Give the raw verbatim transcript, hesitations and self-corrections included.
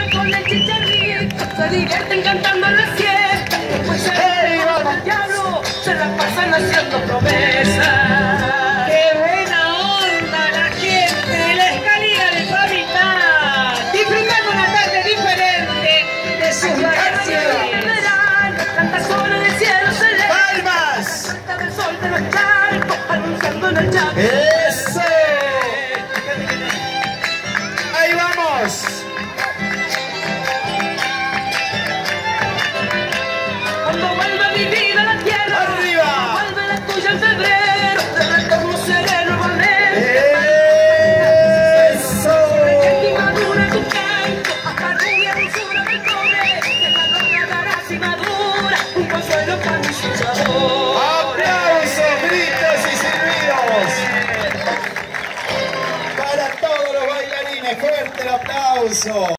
con el chicharrito, se divierten cantando en la fiesta. Pues se hey, van al diablo, se la pasan haciendo promesas. ¡Qué buena onda la gente de la escalera de Fabián! Disfrutando una tarde diferente de sus vacaciones. Canta sobre el cielo celeste. ¡Palmas! Canta del sol de los charcos, anunciando en el llano. ¡Eso! ¡Ahí vamos! Cuando vuelve mi vida a la tierra, ¡arriba! vuelve la tuya en febrero, de retorno seré nuevamente. ¡Eso! Que madura tu canto, hasta rubia dulzura del cobre, que la roca dará si madura, un consuelo para mi luchador. ¡Aplausos, gritos y silbidos! Para todos los bailarines, fuerte el aplauso.